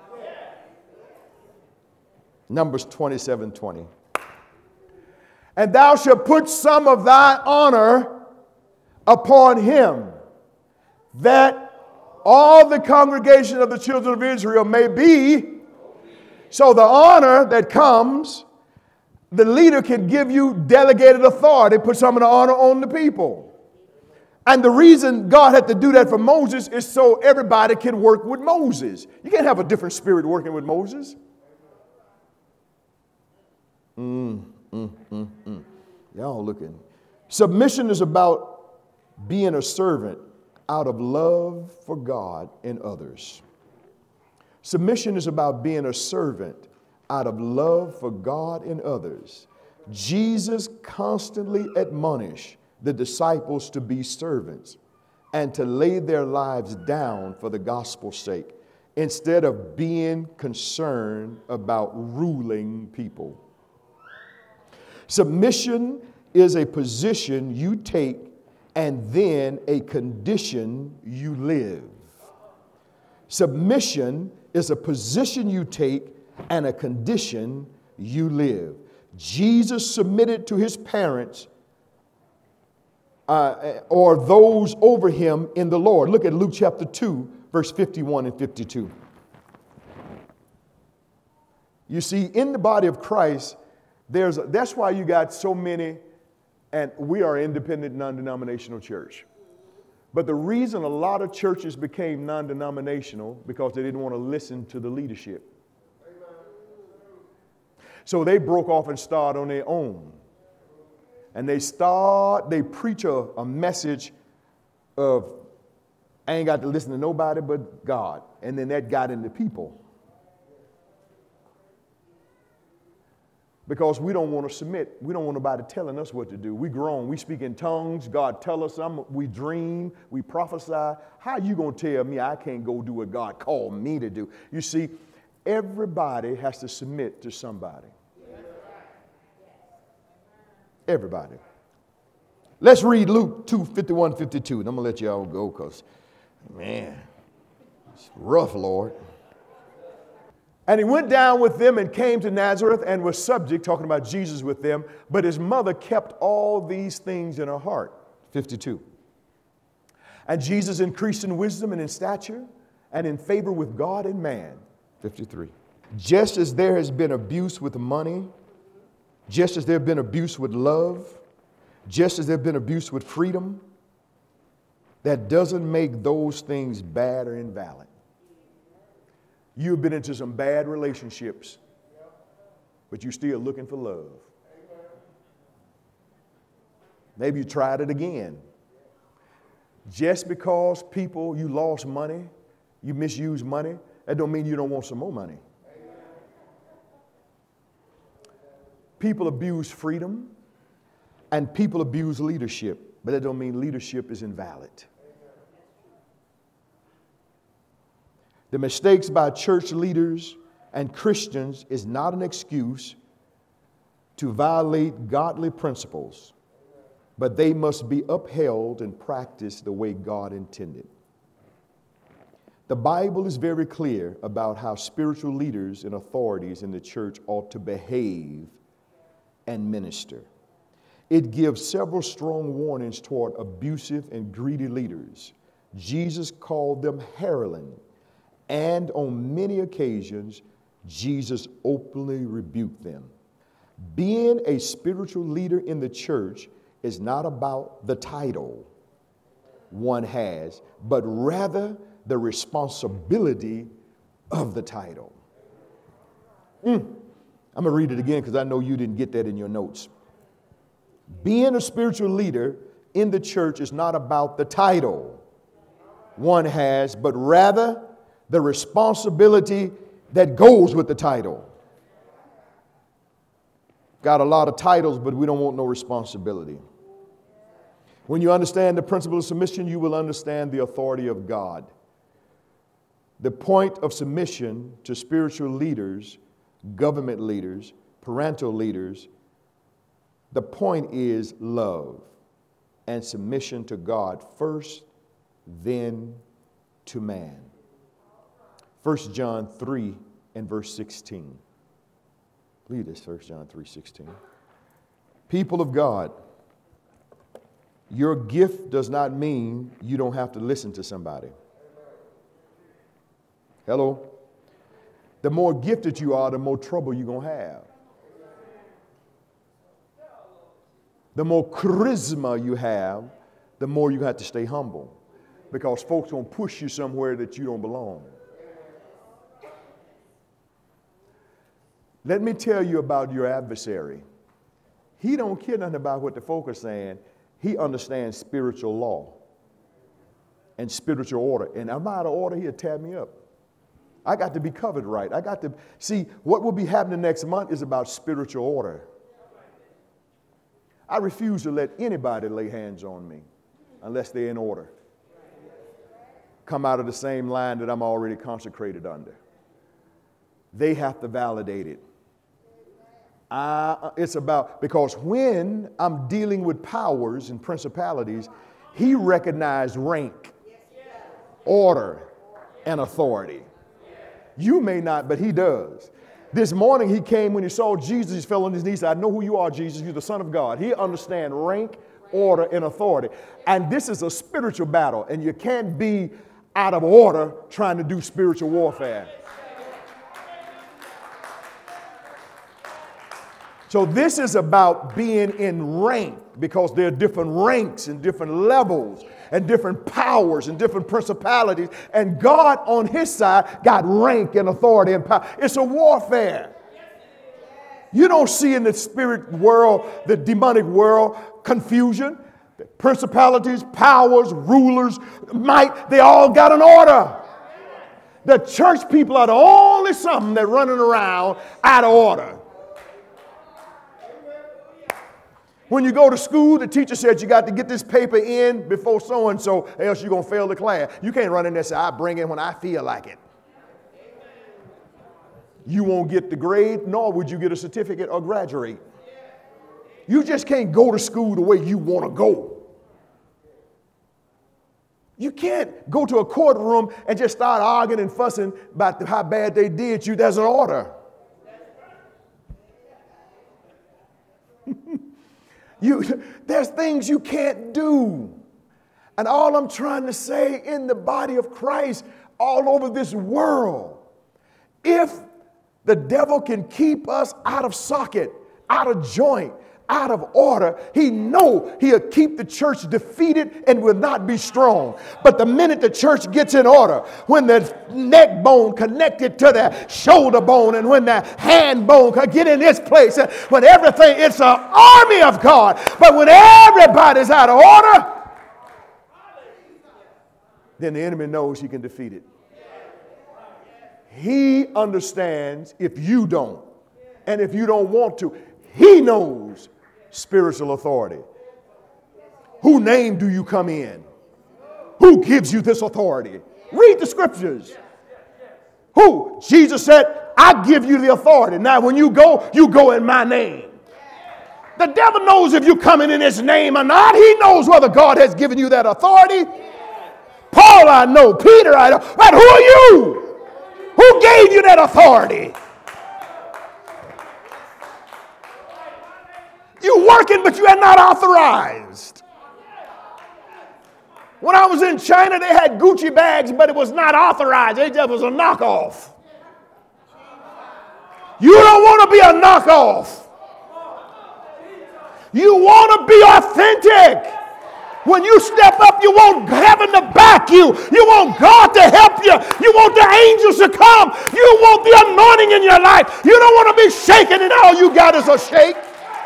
S2: Numbers 27, 20. And thou shalt put some of thy honor upon him, that all the congregation of the children of Israel may be. So the honor that comes, the leader can give you delegated authority, put some of the honor on the people. And the reason God had to do that for Moses is so everybody can work with Moses. You can't have a different spirit working with Moses. Y'all looking. Submission is about being a servant out of love for God and others. Submission is about being a servant out of love for God and others. Jesus constantly admonished the disciples to be servants and to lay their lives down for the gospel's sake instead of being concerned about ruling people. Submission is a position you take and then a condition you live. Submission is a position you take and a condition you live. Jesus submitted to his parents or those over him in the Lord. Look at Luke chapter 2, verse 51 and 52. You see, in the body of Christ, that's why you got so many, and we are an independent, non-denominational church. But the reason a lot of churches became non-denominational because they didn't want to listen to the leadership. So they broke off and started on their own. And they preach a message of, I ain't got to listen to nobody but God. And then that got into people. Because we don't want to submit. We don't want nobody telling us what to do. We grown. We speak in tongues. God tell us something. We dream. We prophesy. How you going to tell me I can't go do what God called me to do? You see, everybody has to submit to somebody. Everybody. Let's read Luke 2, 51, 52. And I'm going to let y'all go because, man, it's rough, Lord. And he went down with them and came to Nazareth and was subject, talking about Jesus with them, but his mother kept all these things in her heart. 52. And Jesus increased in wisdom and in stature and in favor with God and man. 53. Just as there has been abuse with money, just as there have been abuse with love, just as there have been abuse with freedom, that doesn't make those things bad or invalid. You've been into some bad relationships, but you're still looking for love. Maybe you tried it again. Just because you lost money, you misused money, that don't mean you don't want some more money. People abuse freedom and people abuse leadership, but that don't mean leadership is invalid. The mistakes by church leaders and Christians is not an excuse to violate godly principles, but they must be upheld and practiced the way God intended. The Bible is very clear about how spiritual leaders and authorities in the church ought to behave and minister. It gives several strong warnings toward abusive and greedy leaders. Jesus called them hireling, and on many occasions, Jesus openly rebuked them. Being a spiritual leader in the church is not about the title one has, but rather the responsibility of the title. I'm going to read it again because I know you didn't get that in your notes. Being a spiritual leader in the church is not about the title one has, but rather the responsibility that goes with the title. Got a lot of titles, but we don't want no responsibility. When you understand the principle of submission, you will understand the authority of God. The point of submission to spiritual leaders, government leaders, parental leaders, the point is love and submission to God first, then to man. 1 John 3 and verse 16. Read this, 1 John 3:16. People of God, your gift does not mean you don't have to listen to somebody. Hello? The more gifted you are, the more trouble you're going to have. The more charisma you have, the more you have to stay humble, because folks going to push you somewhere that you don't belong. Let me tell you about your adversary. He don't care nothing about what the folk are saying. He understands spiritual law and spiritual order. And I'm out of order, he'll tear me up. I got to be covered right. I got to see what will be happening next month is about spiritual order. I refuse to let anybody lay hands on me unless they're in order. Come out of the same line that I'm already consecrated under. They have to validate it. It's about, because when I'm dealing with powers and principalities, he recognized rank, order, and authority. You may not, but he does. This morning he came when he saw Jesus, he fell on his knees. I know who you are, Jesus. You're the Son of God. He understands rank, order, and authority. And this is a spiritual battle, and you can't be out of order trying to do spiritual warfare. So this is about being in rank, because there are different ranks and different levels and different powers and different principalities. And God on his side got rank and authority and power. It's a warfare. You don't see in the spirit world, the demonic world, confusion. Principalities, powers, rulers, might, they all got an order. The church people are the only something that running around out of order. When you go to school, the teacher said you got to get this paper in before so-and-so, else you're going to fail the class. You can't run in there and say, I bring it when I feel like it. You won't get the grade, nor would you get a certificate or graduate. You just can't go to school the way you want to go. You can't go to a courtroom and just start arguing and fussing about how bad they did you. There's an order. There's things you can't do. And all I'm trying to say in the body of Christ all over this world, if the devil can keep us out of socket, out of joint, out of order, he know he'll keep the church defeated and will not be strong. But the minute the church gets in order, when the neck bone connected to the shoulder bone and when the hand bone can get in its place, when everything, it's an army of God. But when everybody's out of order, then the enemy knows he can defeat it. He understands if you don't. And if you don't want to, he knows spiritual authority. Whose name do you come in? Who gives you this authority? Read the scriptures. Who? Jesus said, I give you the authority. Now when you go in my name. The devil knows if you're coming in his name or not. He knows whether God has given you that authority. Paul, I know. Peter, I know. But who are you? Who gave you that authority? You're working, but you are not authorized. When I was in China, they had Gucci bags, but it was not authorized. It just was a knockoff. You don't want to be a knockoff. You want to be authentic. When you step up, you want heaven to back you. You want God to help you. You want the angels to come. You want the anointing in your life. You don't want to be shaken and all you got is a shake.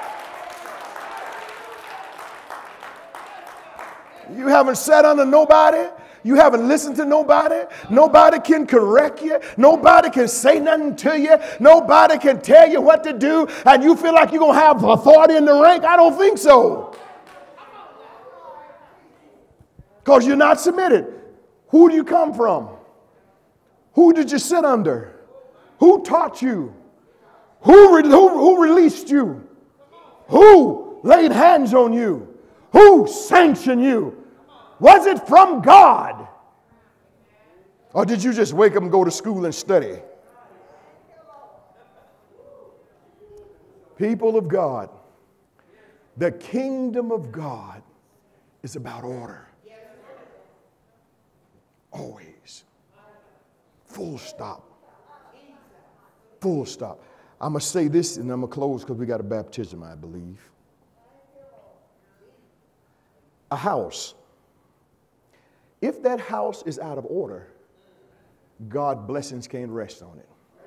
S2: You haven't sat under nobody. You haven't listened to nobody. Nobody can correct you. Nobody can say nothing to you. Nobody can tell you what to do. And you feel like you're going to have authority in the rank? I don't think so. Because you're not submitted. Who do you come from? Who did you sit under? Who taught you? Who released you? Who laid hands on you? Who sanctioned you? Was it from God? Or did you just wake up and go to school and study? People of God, the kingdom of God is about order. Always. Full stop. Full stop. I'm going to say this and I'm going to close because we got a baptism, I believe. A house. If that house is out of order, God's blessings can't rest on it.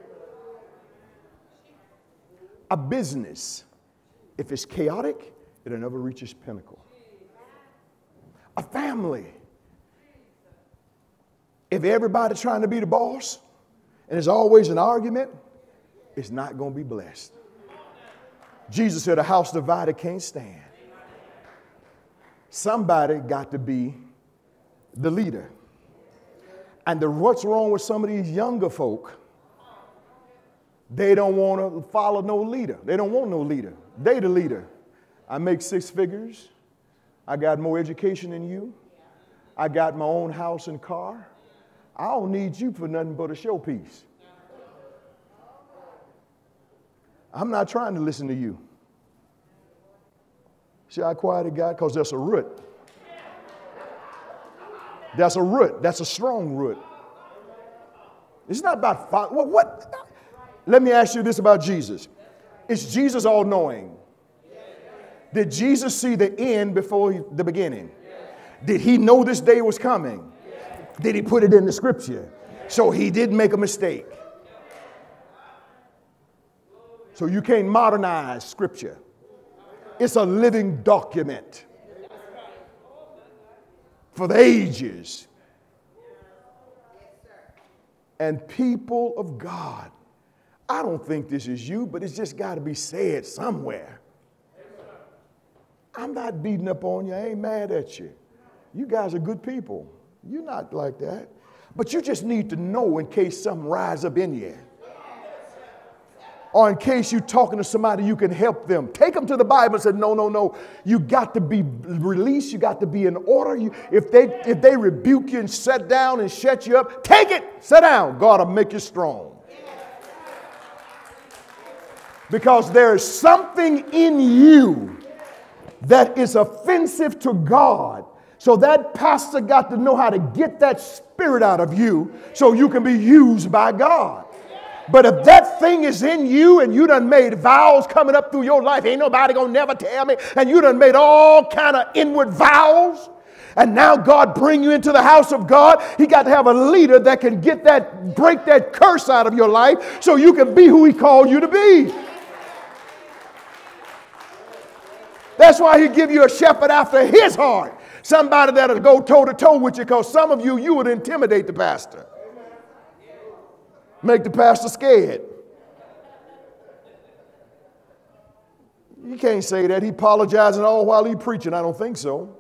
S2: A business, if it's chaotic, it'll never reach its pinnacle. A family, if everybody's trying to be the boss and there's always an argument, it's not going to be blessed. Jesus said a house divided can't stand. Somebody got to be the leader. And what's wrong with some of these younger folk? They don't want to follow no leader. They don't want no leader. They the leader. I make 6 figures. I got more education than you. I got my own house and car. I don't need you for nothing but a showpiece. I'm not trying to listen to you. See how quiet it got? Because that's a root. That's a root. That's a strong root. It's not about what? Let me ask you this about Jesus. Is Jesus all-knowing? Did Jesus see the end before the beginning? Did he know this day was coming? Did he put it in the scripture? So he didn't make a mistake. So you can't modernize scripture. It's a living document for the ages. And people of God, I don't think this is you, but it's just got to be said somewhere. I'm not beating up on you. I ain't mad at you. You guys are good people. You're not like that. But you just need to know in case something rises up in you. Or in case you're talking to somebody, you can help them. Take them to the Bible and say, no. You got to be released. You got to be in order. If they rebuke you and sit down and shut you up, take it. Sit down. God will make you strong. Because there is something in you that is offensive to God. So that pastor got to know how to get that spirit out of you so you can be used by God. But if that thing is in you and you done made vows coming up through your life, ain't nobody gonna never tell me, and you done made all kind of inward vows, and now God bring you into the house of God, he got to have a leader that can break that curse out of your life so you can be who he called you to be. That's why he give you a shepherd after his heart. Somebody that'll go toe to toe with you, because some of you would intimidate the pastor. Make the pastor scared. You can't say that. He apologizing all while he preaching. I don't think so.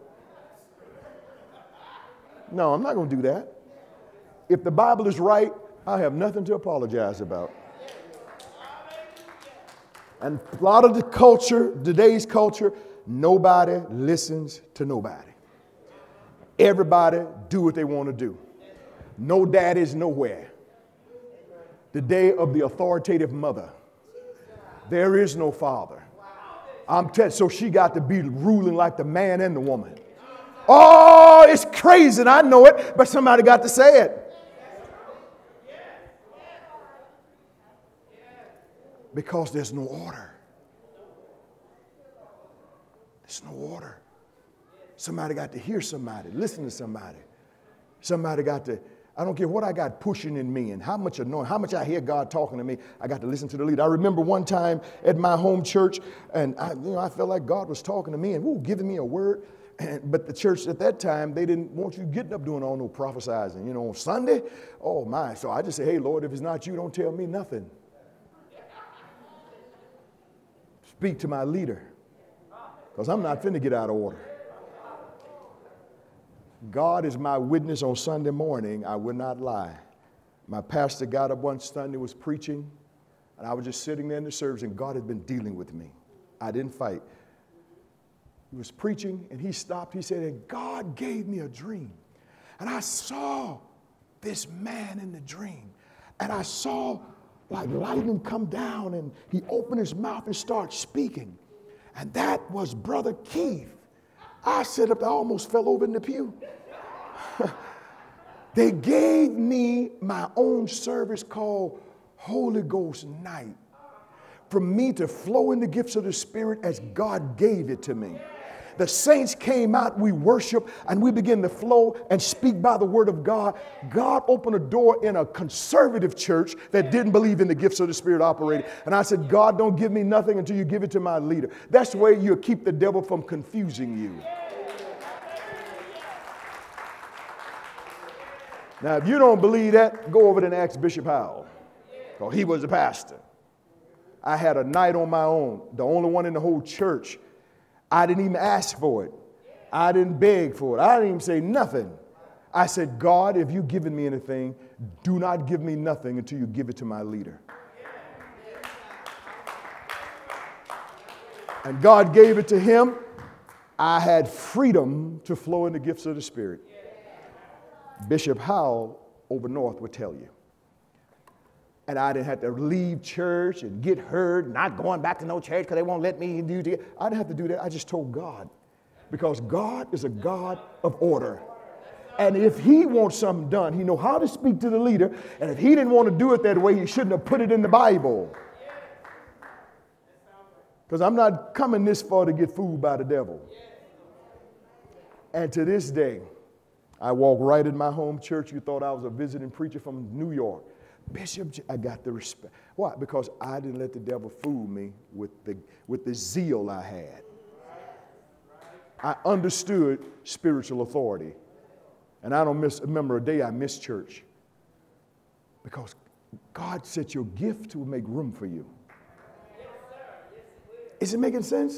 S2: No, I'm not going to do that. If the Bible is right, I have nothing to apologize about. And a lot of the culture, today's culture, nobody listens to nobody. Everybody do what they want to do. No daddies nowhere. The day of the authoritative mother. There is no father. So she got to be ruling like the man and the woman. Oh, it's crazy, and I know it, but somebody got to say it. Because there's no order. There's no order. Somebody got to hear somebody, listen to somebody. Somebody got to, I don't care what I got pushing in me and how much annoying, how much I hear God talking to me, I got to listen to the leader. I remember one time at my home church, and I felt like God was talking to me and giving me a word. But the church at that time, they didn't want you getting up doing all no prophesizing. You know, on Sunday, oh my. So I just say, hey, Lord, if it's not you, don't tell me nothing. Speak to my leader, because I'm not finna get out of order. God is my witness on Sunday morning. I will not lie. My pastor got up one Sunday, was preaching, and I was just sitting there in the service, and God had been dealing with me. I didn't fight. He was preaching, and he stopped. He said, and God gave me a dream. And I saw this man in the dream. And I saw like lightning come down, and he opened his mouth and started speaking. And that was Brother Keith. I sat up there, I almost fell over in the pew. They gave me my own service called Holy Ghost Night for me to flow in the gifts of the Spirit as God gave it to me. The saints came out, we worshiped, and we began to flow and speak by the word of God. God opened a door in a conservative church that didn't believe in the gifts of the Spirit operating. And I said, God, don't give me nothing until you give it to my leader. That's the way you keep the devil from confusing you. Now, if you don't believe that, go over there and ask Bishop Howell. Because he was the pastor. I had a night on my own, the only one in the whole church. I didn't even ask for it. I didn't beg for it. I didn't even say nothing. I said, God, if you've given me anything, do not give me nothing until you give it to my leader. And God gave it to him. I had freedom to flow in the gifts of the Spirit. Bishop Howell over north would tell you. And I didn't have to leave church and get heard, not going back to no church because they won't let me do it. I didn't have to do that. I just told God. Because God is a God of order. And if he wants something done, he knows how to speak to the leader. And if he didn't want to do it that way, he shouldn't have put it in the Bible. Because I'm not coming this far to get fooled by the devil. And to this day, I walk right in my home church. You thought I was a visiting preacher from New York. Bishop, I got the respect. Why? Because I didn't let the devil fool me with the zeal I had. I understood spiritual authority. And I don't remember a day I missed church. Because God said your gift will make room for you. Is it making sense?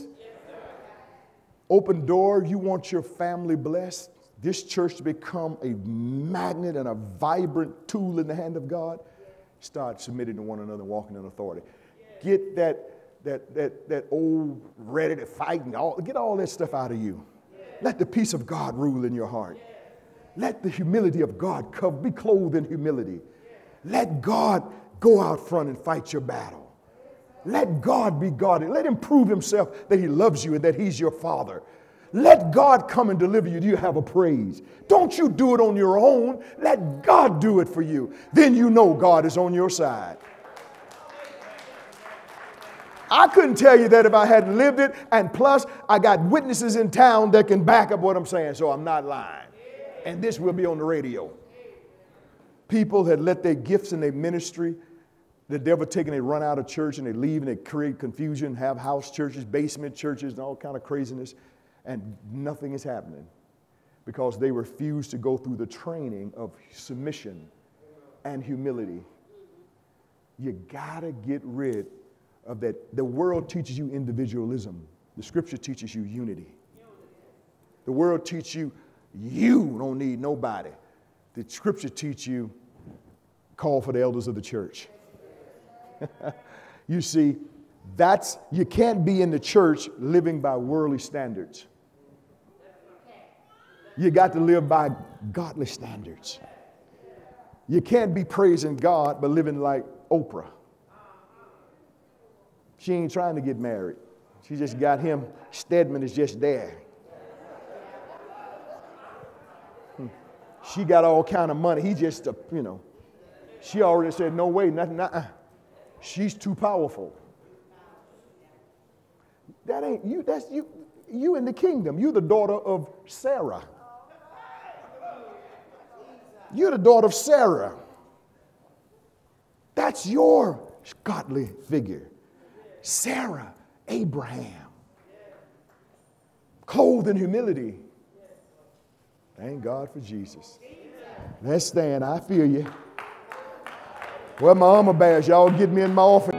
S2: Open door, you want your family blessed. This church to become a magnet and a vibrant tool in the hand of God. Start submitting to one another and walking in authority. Get that old ready to fight and get all that stuff out of you. Let the peace of God rule in your heart. Let the humility of God be clothed in humility. Let God go out front and fight your battle. Let God be God. Let him prove himself that he loves you and that he's your father. Let God come and deliver you. Do you have a praise? Don't you do it on your own. Let God do it for you. Then you know God is on your side. I couldn't tell you that if I hadn't lived it. And plus, I got witnesses in town that can back up what I'm saying. So I'm not lying. And this will be on the radio. People had let their gifts and their ministry, the devil taking, they run out of church and they leave and they create confusion, have house churches, basement churches, and all kind of craziness. And nothing is happening because they refuse to go through the training of submission and humility. You gotta get rid of that. The world teaches you individualism. The scripture teaches you unity. The world teaches you don't need nobody. The scripture teaches you call for the elders of the church. You see, You can't be in the church living by worldly standards. You got to live by godly standards. You can't be praising God but living like Oprah. She ain't trying to get married. She just got him. Stedman is just there. She got all kind of money. He just, she already said, no way, nothing. She's too powerful. That ain't you. That's you. You in the kingdom. You're the daughter of Sarah. You're the daughter of Sarah. That's your godly figure. Sarah, Abraham, clothed in humility. Thank God for Jesus. Let's stand. I feel you. Well, my armor bears, y'all get me in my office.